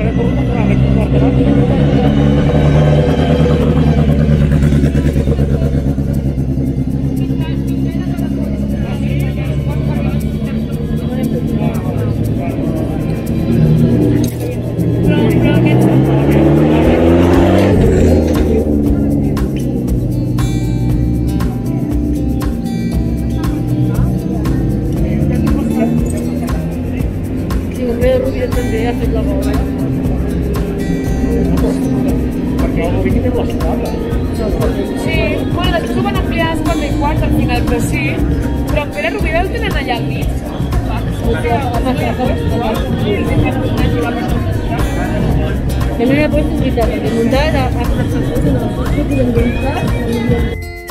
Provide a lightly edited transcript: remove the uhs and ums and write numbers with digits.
També ha fet la bola. Perquè el Rubí té la escala. Sí, bueno, després ho van ampliar a les 4:15 al final, però sí. Però en Pere Rubí el tenen allà al mig. Que no era puesto en guitarra, que muntar a las cosas, no,